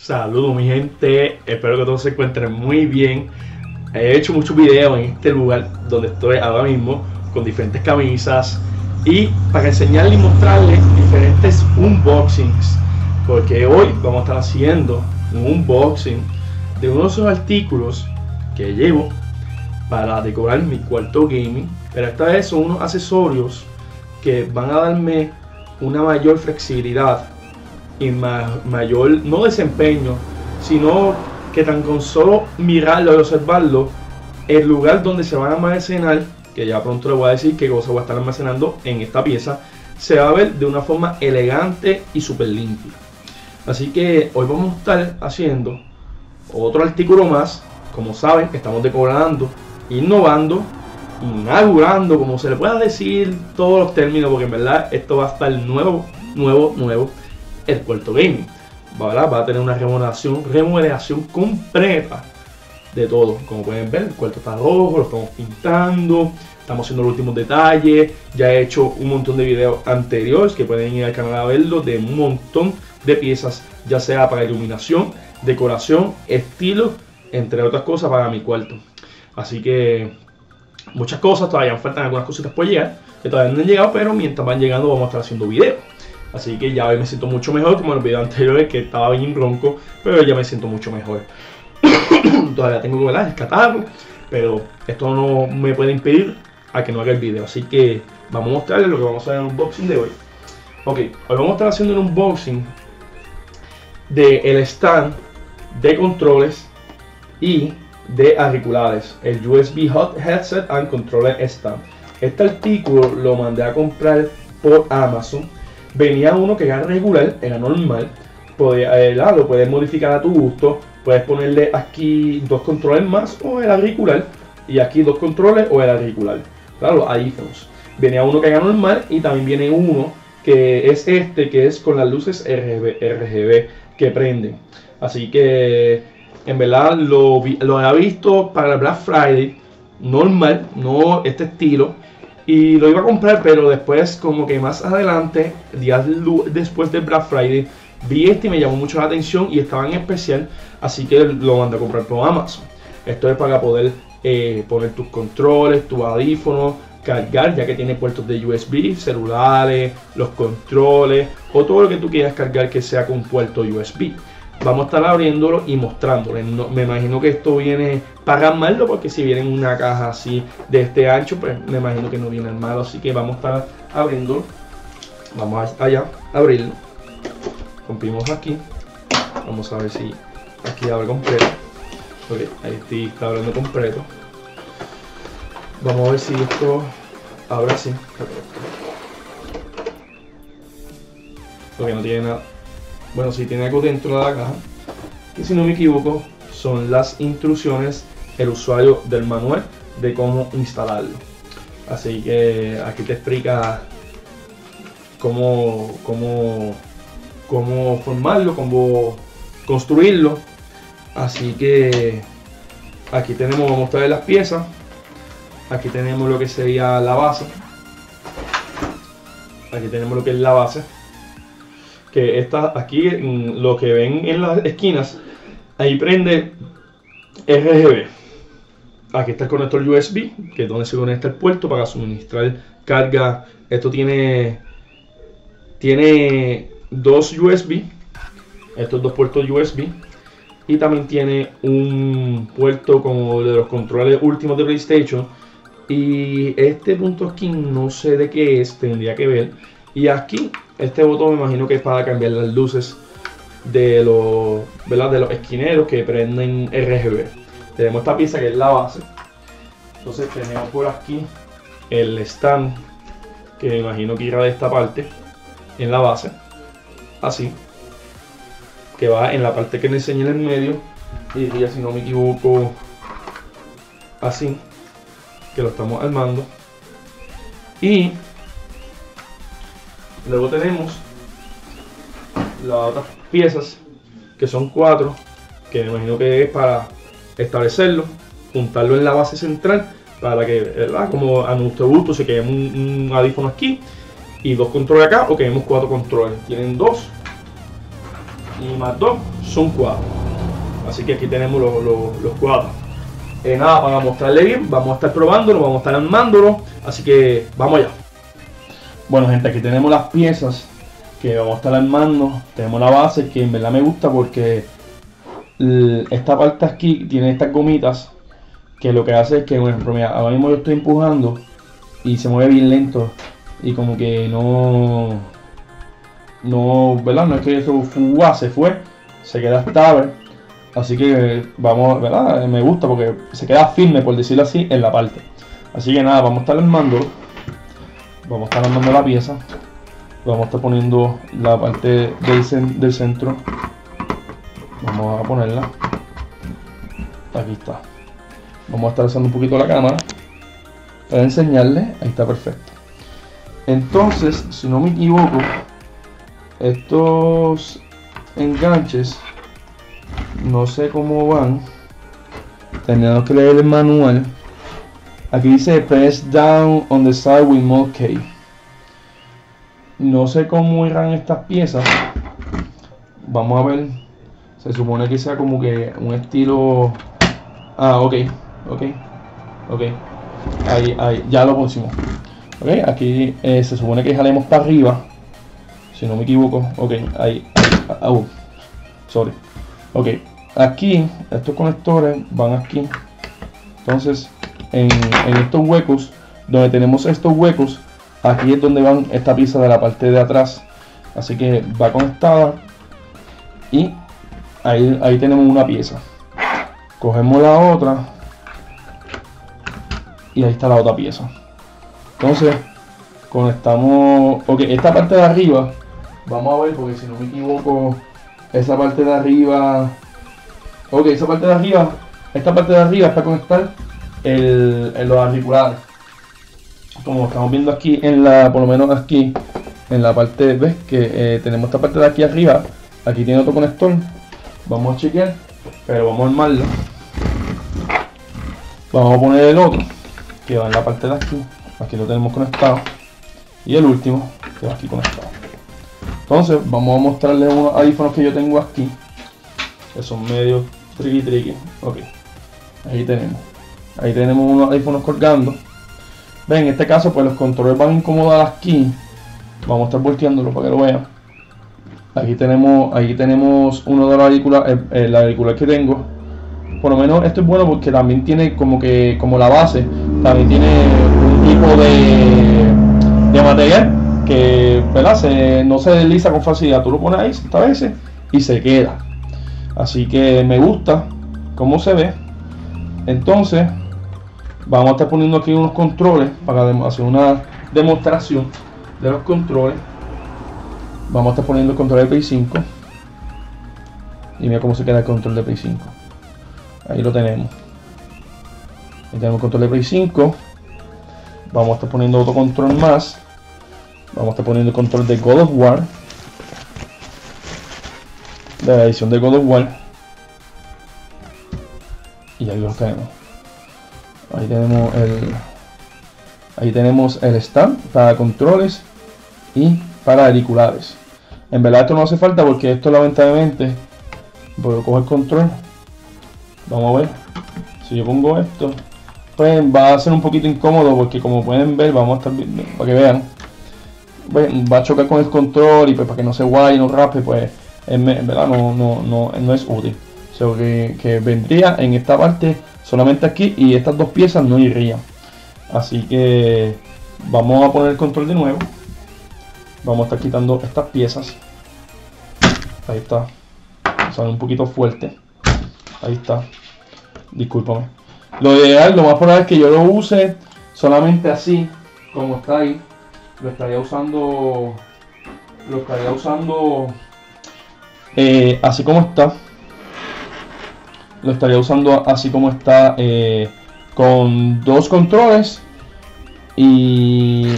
Saludos mi gente, espero que todos se encuentren muy bien. He hecho muchos videos en este lugar donde estoy ahora mismo con diferentes camisas y para enseñarles y mostrarles diferentes unboxings, porque hoy vamos a estar haciendo un unboxing de uno de esos artículos que llevo para decorar mi cuarto gaming, pero esta vez son unos accesorios que van a darme una mayor flexibilidad y mayor, no desempeño, sino que tan con solo mirarlo y observarlo, el lugar donde se van a almacenar, que ya pronto les voy a decir qué cosa voy a estar almacenando en esta pieza, se va a ver de una forma elegante y súper limpia. Así que hoy vamos a estar haciendo otro artículo más. Como saben, estamos decorando, innovando, inaugurando, como se le pueda decir todos los términos, porque en verdad esto va a estar nuevo, el cuarto gaming. Va a tener una remodelación completa de todo. Como pueden ver, el cuarto está rojo, lo estamos pintando, estamos haciendo los últimos detalles. Ya he hecho un montón de videos anteriores que pueden ir al canal a verlo, de un montón de piezas, ya sea para iluminación, decoración, estilo, entre otras cosas para mi cuarto. Así que muchas cosas, todavía faltan algunas cositas por llegar, que todavía no han llegado, pero mientras van llegando vamos a estar haciendo videos. Así que ya hoy me siento mucho mejor, como en los videos anteriores que estaba bien ronco, pero ya me siento mucho mejor. Todavía tengo que el catarro, pero esto no me puede impedir a que no haga el video. Así que vamos a mostrarles lo que vamos a hacer en el unboxing de hoy. Ok, hoy vamos a estar haciendo un unboxing del stand de controles y de auriculares, el USB Hot Headset and Controller Stand. Este artículo lo mandé a comprar por Amazon. Venía uno que era regular, era normal, lo puedes modificar a tu gusto. Puedes ponerle aquí dos controles más o el auricular, y aquí dos controles o el auricular. Claro, audífonos. Venía uno que era normal y también viene uno que es este, que es con las luces RGB que prenden. Así que en verdad lo había visto para el Black Friday normal, no este estilo, y lo iba a comprar, pero después, como que más adelante, días después del Black Friday, vi este y me llamó mucho la atención y estaba en especial, así que lo mandé a comprar por Amazon. Esto es para poder poner tus controles, tus audífonos, cargar, ya que tiene puertos de USB, celulares, los controles o todo lo que tú quieras cargar que sea con puerto USB. Vamos a estar abriéndolo y mostrándolo. No, me imagino que esto viene para armarlo, porque si viene en una caja así de este ancho, pues me imagino que no viene armado. Así que vamos a estar abriéndolo. Vamos allá a abrirlo. Rompimos aquí. Vamos a ver si aquí abre completo. Ok, ahí está abriendo completo. Vamos a ver si esto abre así. Porque no tiene nada. Bueno, sí tiene algo dentro de la caja. Y si no me equivoco, son las instrucciones, el usuario del manual de cómo instalarlo. Así que aquí te explica cómo formarlo, cómo construirlo. Así que aquí tenemos, vamos a mostrar las piezas. Aquí tenemos lo que sería la base. Aquí tenemos lo que es la base. Que está aquí, lo que ven en las esquinas, ahí prende RGB. Aquí está el conector USB, que es donde se conecta el puerto para suministrar carga. Esto tiene dos USB, estos dos puertos USB, y también tiene un puerto como de los controles últimos de PlayStation. Y este punto aquí no sé de qué es, tendría que ver. Y aquí este botón me imagino que es para cambiar las luces de los esquineros que prenden RGB. Tenemos esta pieza que es la base. Entonces tenemos por aquí el stand, que me imagino que irá de esta parte en la base, así, que va en la parte que le enseñé en el medio, y diría, si no me equivoco, así, que lo estamos armando. Y luego tenemos las otras piezas, que son 4, que me imagino que es para establecerlo, juntarlo en la base central, para que, ¿verdad?, como a nuestro gusto, se quede un audífono aquí y dos controles acá, o queremos 4 controles. Tienen 2 y más 2 son 4. Así que aquí tenemos los 4. Nada, para mostrarle bien, vamos a estar probándolo, vamos a estar armándolo. Así que vamos allá. Bueno, gente, aquí tenemos las piezas que vamos a estar armando. Tenemos la base, que en verdad me gusta porque esta parte aquí tiene estas gomitas, que lo que hace es que, bueno, mira, ahora mismo yo estoy empujando y se mueve bien lento y como que no, ¿verdad? No es que eso se fue, se queda estable. Así que vamos, ¿verdad? Me gusta porque se queda firme, por decirlo así, en la parte. Así que nada, vamos a estar armando. Vamos a estar armando la pieza. Vamos a estar poniendo la parte del centro. Vamos a ponerla. Aquí está. Vamos a estar usando un poquito la cámara para enseñarles. Ahí está, perfecto. Entonces, si no me equivoco, estos enganches, no sé cómo van. Tenemos que leer el manual. Aquí dice press down on the side with mod key. No sé cómo irán estas piezas. Vamos a ver. Se supone que sea como que un estilo. Ah, ok. Ahí, ya lo pusimos. Ok, aquí se supone que jalemos para arriba. Si no me equivoco. Ok, ahí. Sorry. Ok, aquí estos conectores van aquí. Entonces, en estos huecos, donde tenemos estos huecos, aquí es donde van esta pieza de la parte de atrás. Así que va conectada. Y ahí tenemos una pieza. Cogemos la otra. Y ahí está la otra pieza. Entonces, conectamos. Ok, esta parte de arriba. Vamos a ver, porque si no me equivoco, esa parte de arriba. Ok, esa parte de arriba. Esta parte de arriba es para conectar los auriculares. Como estamos viendo aquí por lo menos aquí en la parte, ves que tenemos esta parte de aquí arriba. Aquí tiene otro conector. Vamos a chequear, pero vamos a armarlo. Vamos a poner el otro que va en la parte de aquí. Aquí lo tenemos conectado. Y el último que va aquí conectado. Entonces vamos a mostrarles unos audífonos que yo tengo aquí, que son medio tricky. Ok, ahí tenemos unos audífonos colgando. Ven, en este caso pues los controles van a incomodar aquí. Vamos a estar volteándolo para que lo vean. Aquí tenemos uno de los auriculares, el auricular que tengo. Por lo menos esto es bueno porque también tiene como la base, también tiene un tipo de material que, ¿verdad? No se desliza con facilidad. Tú lo pones ahí 60 veces y se queda. Así que me gusta cómo se ve. Entonces vamos a estar poniendo aquí unos controles para hacer una demostración de los controles. Vamos a estar poniendo el control de Play 5. Y mira cómo se queda el control de Play 5. Ahí lo tenemos. Ahí tenemos el control de Play 5. Vamos a estar poniendo otro control más. Vamos a estar poniendo el control de God of War. De la edición de God of War. Y ahí lo tenemos. Ahí tenemos el stand para controles y para auriculares. En verdad esto no hace falta porque esto lamentablemente, puedo coger control. Vamos a ver. Si yo pongo esto, pues va a ser un poquito incómodo porque como pueden ver, vamos a estar viendo, para que vean, va a chocar con el control y pues para que no se guaye, no raspe, pues en verdad no es útil. O sea, que vendría en esta parte solamente aquí y estas dos piezas no irían. Así que vamos a poner el control de nuevo. Vamos a estar quitando estas piezas. Ahí está. Sale un poquito fuerte. Ahí está. Discúlpame. Lo ideal, lo más probable es que yo lo use solamente así, como está ahí. Lo estaría usando así como está. Lo estaría usando así como está, con dos controles y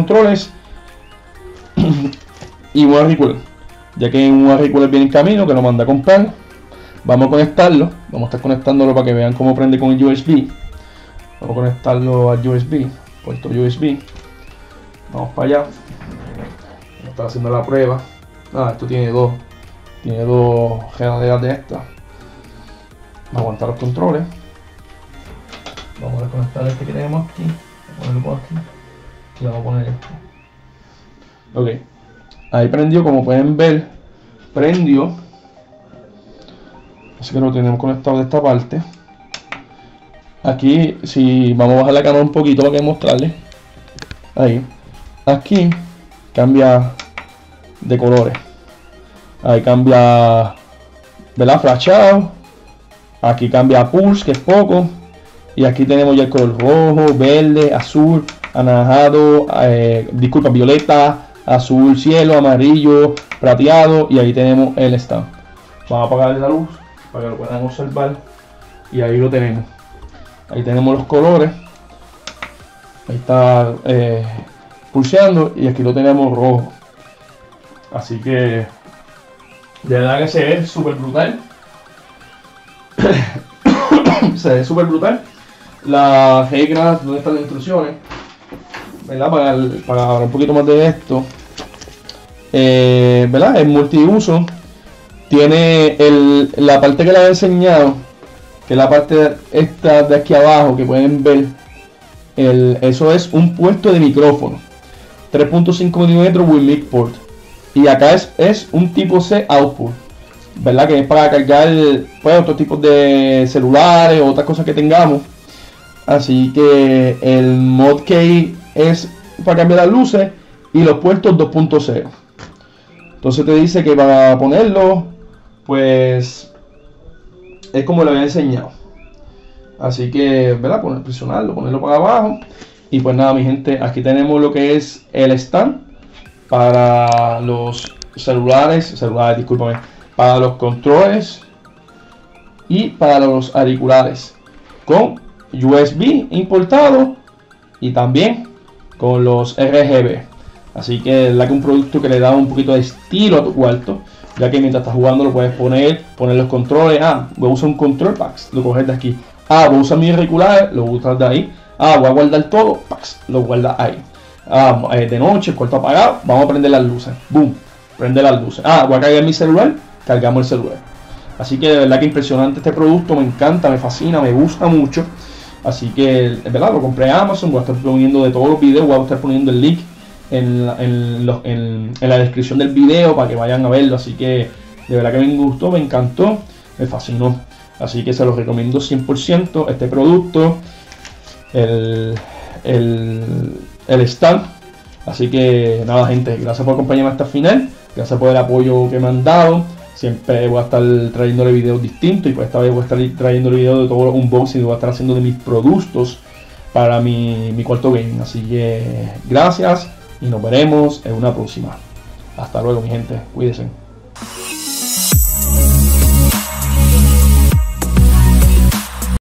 un auricular, ya que un auricular viene en camino que lo manda a comprar. Vamos a conectarlo, vamos a estar conectándolo para que vean cómo prende con el USB. Vamos a conectarlo al USB, puerto USB. Vamos para allá. Vamos a estar haciendo la prueba. Esto tiene dos. Tiene dos regaderas de estas. Va a aguantar los controles. Vamos a desconectar este que tenemos aquí. Vamos a ponerlo por aquí. Y vamos a poner este. Ok. Ahí prendió, como pueden ver. Prendió. Así que lo tenemos conectado de esta parte. Aquí, si vamos a bajar la cámara un poquito para que mostrarles. Ahí. Aquí cambia de colores. Ahí cambia, ¿verdad? Flashado. Aquí cambia a pulse, que es poco. Y aquí tenemos ya el color rojo, verde, azul, anaranjado, disculpa, violeta, azul cielo, amarillo, plateado. Y ahí tenemos el stand. Vamos a apagar la luz para que lo puedan observar. Y ahí lo tenemos. Ahí tenemos los colores. Ahí está pulseando. Y aquí lo tenemos rojo. Así que de verdad que se ve súper brutal. Se ve súper brutal. Las reglas, donde están las instrucciones, ¿verdad? Para hablar un poquito más de esto, ¿verdad? Es multiuso. Tiene la parte que les he enseñado, que es la parte esta de aquí abajo, que pueden ver. Eso es un puesto de micrófono 3.5 mm with mic port. Y acá es un tipo C output, ¿verdad? Que es para cargar pues, otros tipos de celulares o otras cosas que tengamos. Así que el mod key es para cambiar las luces y los puertos 2.0. Entonces te dice que para ponerlo, pues es como lo había enseñado. Así que, ¿verdad? Presionarlo, ponerlo para abajo. Y pues nada, mi gente, aquí tenemos lo que es el stand para los celulares, discúlpame, para los controles y para los auriculares con USB importado y también con los RGB. Así que es un producto que le da un poquito de estilo a tu cuarto, ya que mientras estás jugando lo puedes poner los controles. Voy a usar un control packs, lo coges de aquí. Voy a usar mis auriculares, lo usas de ahí. Voy a guardar todo, packs, lo guardas ahí. De noche, el cuarto apagado, vamos a prender las luces. Boom, prende las luces. Voy a cargar mi celular, cargamos el celular. Así que de verdad que impresionante este producto, me encanta, me fascina, me gusta mucho. Así que, de verdad, lo compré en Amazon. Voy a estar poniendo de todos los videos, voy a estar poniendo el link en la descripción del video para que vayan a verlo. Así que de verdad que me gustó, me encantó, me fascinó. Así que se los recomiendo 100% este producto, el stand. Así que nada, gente, gracias por acompañarme hasta el final, gracias por el apoyo que me han dado. Siempre voy a estar trayéndole videos distintos y pues esta vez voy a estar trayéndole videos de todo los unboxing y voy a estar haciendo de mis productos para mi cuarto gaming. Así que gracias y nos veremos en una próxima. Hasta luego, mi gente, cuídense.